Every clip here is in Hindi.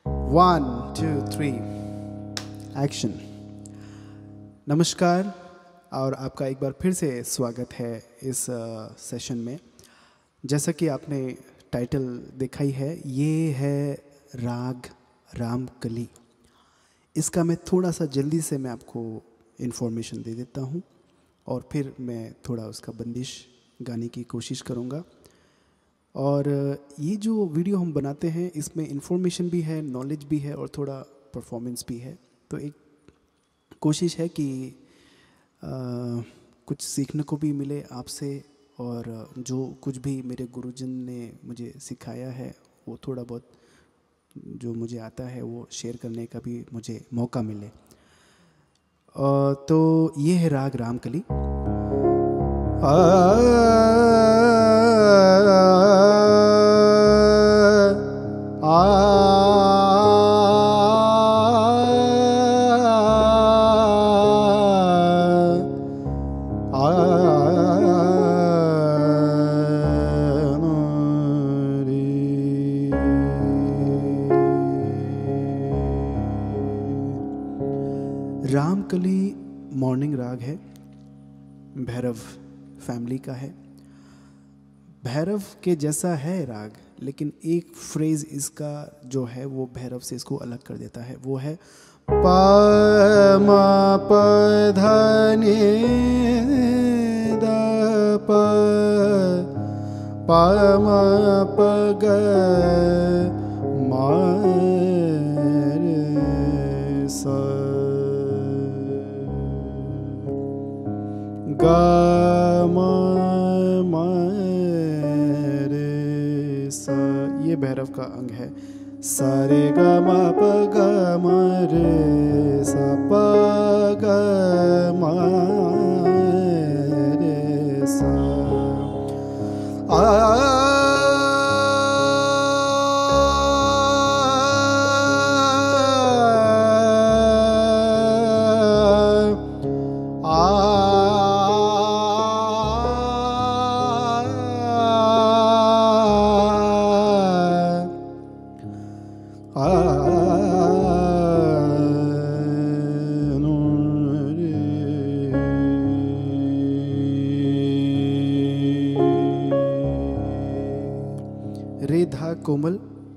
1 2 3 एक्शन। नमस्कार और आपका एक बार फिर से स्वागत है इस सेशन में। जैसा कि आपने टाइटल देखा ही है, ये है राग रामकली। इसका मैं थोड़ा सा जल्दी से मैं आपको इन्फॉर्मेशन दे देता हूँ और फिर मैं थोड़ा उसका बंदिश गाने की कोशिश करूँगा। और ये जो वीडियो हम बनाते हैं इसमें इन्फॉर्मेशन भी है, नॉलेज भी है और थोड़ा परफॉर्मेंस भी है। तो एक कोशिश है कि कुछ सीखने को भी मिले आपसे, और जो कुछ भी मेरे गुरुजन ने मुझे सिखाया है वो थोड़ा बहुत जो मुझे आता है वो शेयर करने का भी मुझे मौका मिले। तो ये है राग रामकली। रामकली मॉर्निंग राग है, भैरव फैमिली का है। भैरव के जैसा है राग, लेकिन एक फ्रेज इसका जो है वो भैरव से इसको अलग कर देता है। वो है प म प ध नि द प प म प ग म रे सा ग म म रे सा। ये भैरव का अंग है। सा रे ग म प ग म रे सा प ग म रे सा। रे धा कोमल,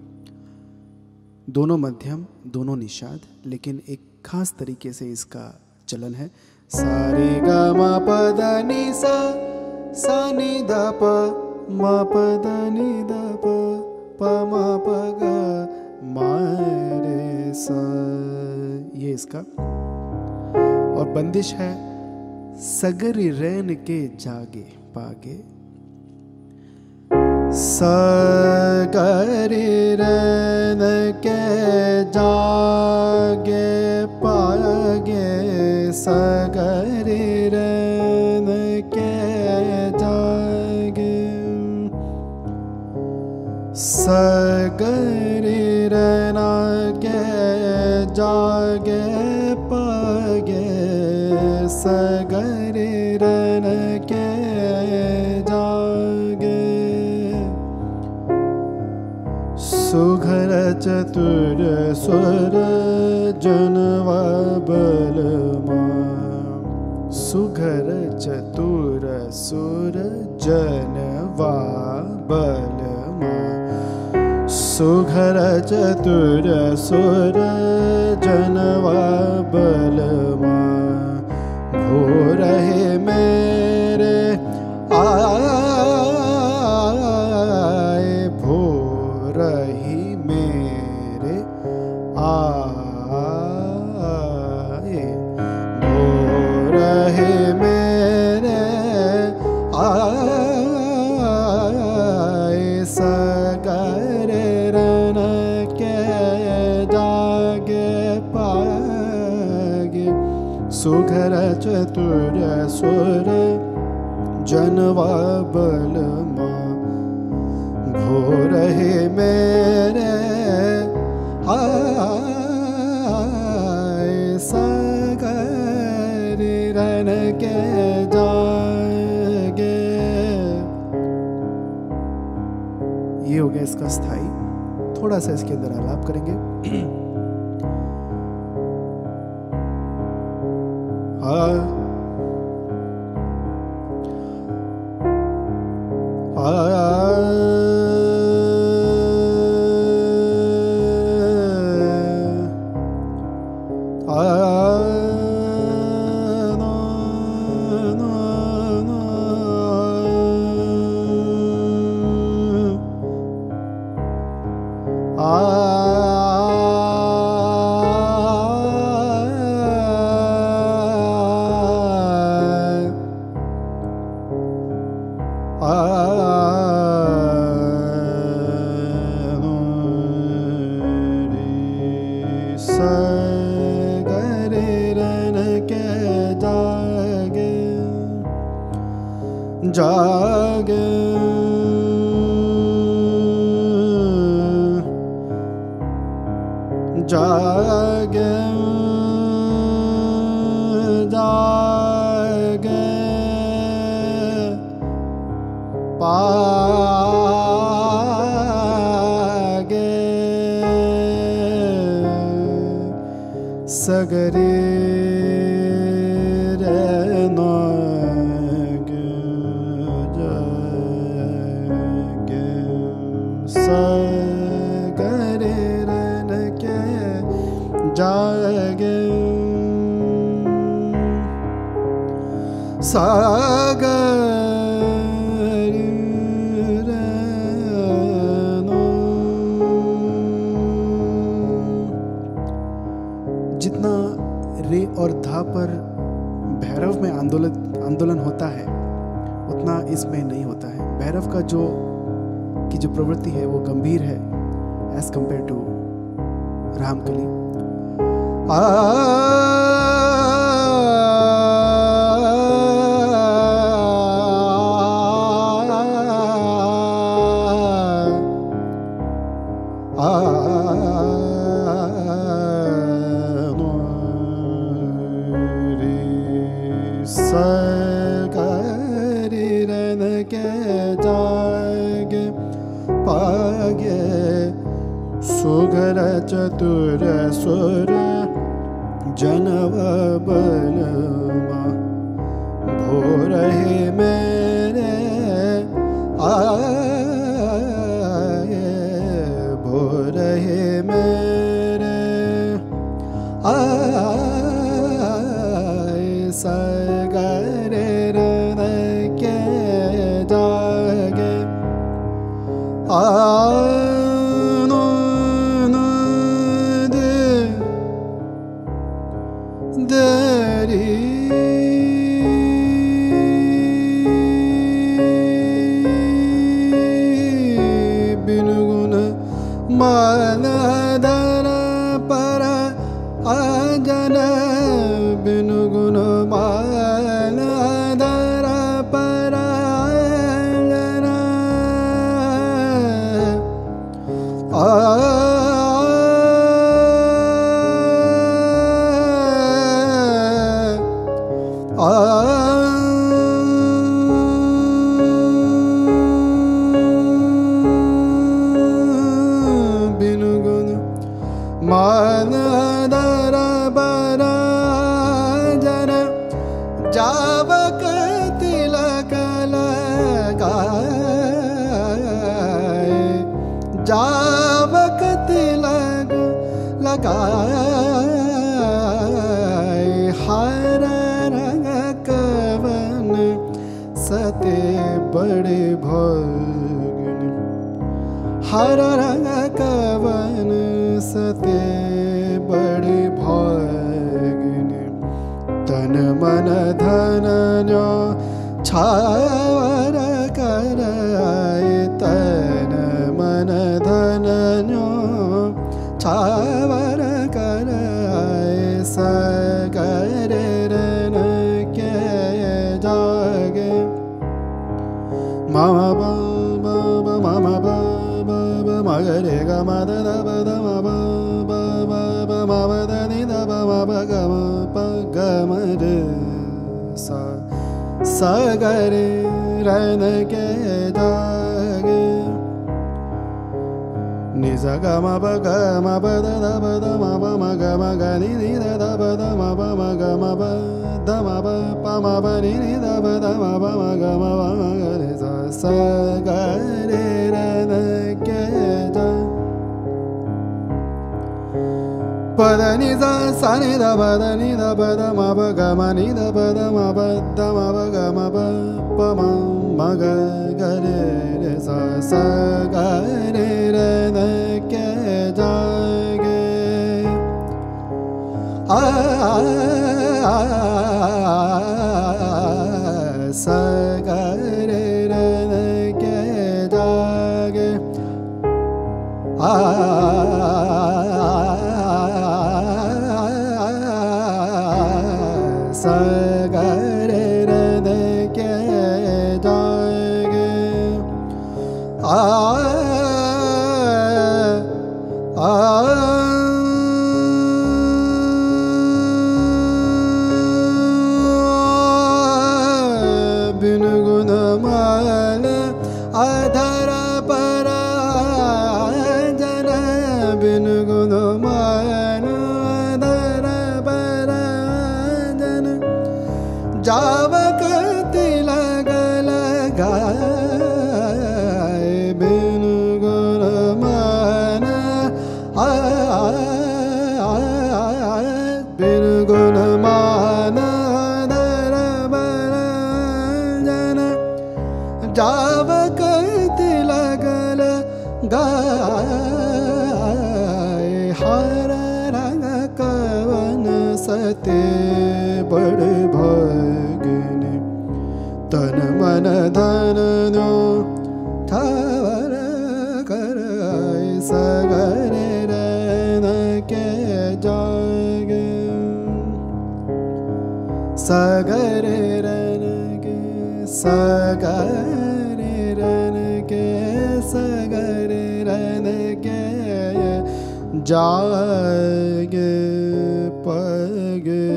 दोनों मध्यम, दोनों निषाद, लेकिन एक खास तरीके से इसका चलन है। सा रे ग म प ध नि सा, सा नि ध प म प ध नि ध प प म प ग म रे सा। ये इसका और बंदिश है। सगरी रैन के जागे पागे, सगरी रैन के जागे पागे, सगरी रैन के जागे, सगरी रैन के जागे पागे, सगरी रैन के जागे। सुघर चतुर सुर जनवा बलमा, सुघर चतुर सुर जनवा बलमा, सुघर चतुर सुर जनवा बलमा। भो रहे मेरे आए, भो रही मेरे आए, भो रहे मेरे आए। सगर रन के जागे पागे, सुघर चतुर सुर जनवा बलमा। भो रहे मेरे आए, सगर रन के जागे। ये हो गया इसका स्थाई। थोड़ा सा इसके अंदर आलाप करेंगे। जागे जागे जागे पागे सगरे जागे सागर रहना। जितना रे और धा पर भैरव में आंदोलन होता है उतना इसमें नहीं होता है। भैरव का जो प्रवृत्ति है वो गंभीर है एज कंपेयर टू रामकली। सुगर चतुर सुर जनव बलमा भो रहे मेरे आए भो रहे मेरे आए सगरे रन के जागे मालधर पर आजन बिनु गुण मालधर पर आजन मानदर बराजन जावक तिलक लगाए जावक तिलक लगाए हर रंग कवन सते बड़े भोगन हर रंग कवन सते बड़े भागिन तन मन धन जो छावर कराए तन मन धन जो छावर कराए सगर रन के जागे मामा बाबा मामा बाबा मगरे ग मद दब दम बाबा मामा दनि दब माबा ग प ग मद सा सगर रन के जागे ni sa ga ma ba da da ba da ma ba ma ga ni da da ba da ma ba ma ga ma ba da ma ba pa ma ba ni da ba da ma ba ma ga re sa sa ga re ra na ke da pa da ni sa ni da ba da ma ba ga ma ni da ba da ma ba ga ma ba pa ma ga re re sa sa ga re ra na ke ja ge sa ga re ra na ke ja ge sa ga re ra na ke ja ge बिन गुण माल आधार पर जन बिन गुण माल आधार पर जन जावक तिलक लगाए बिन गुण मान बिन गुण मान जावक तिलक लगाए हर रंग कवन सते बड़ भगने तन मन धन नो ठावर कर सगरे रन के जागे सगरे रन के सगरे रन के सगरे रन के जागे पगे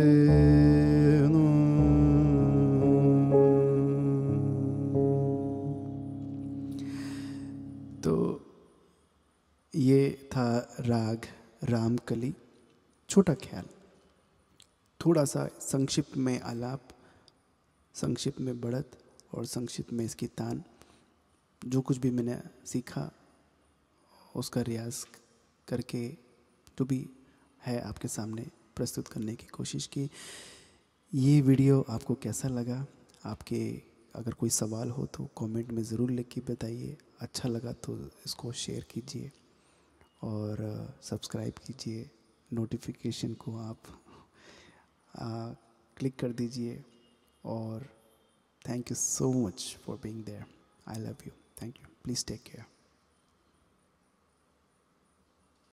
तो ये था राग रामकली, छोटा ख्याल, थोड़ा सा संक्षिप्त में आलाप, संक्षिप्त में बढ़त और संक्षिप्त में इसकी तान। जो कुछ भी मैंने सीखा उसका रियाज करके जो भी है आपके सामने प्रस्तुत करने की कोशिश की। ये वीडियो आपको कैसा लगा? आपके अगर कोई सवाल हो तो कमेंट में ज़रूर लिख के बताइए। अच्छा लगा तो इसको शेयर कीजिए और सब्सक्राइब कीजिए। नोटिफिकेशन को आप क्लिक कर दीजिए। और thank you so much for being there. I love you. Thank you. Please take care.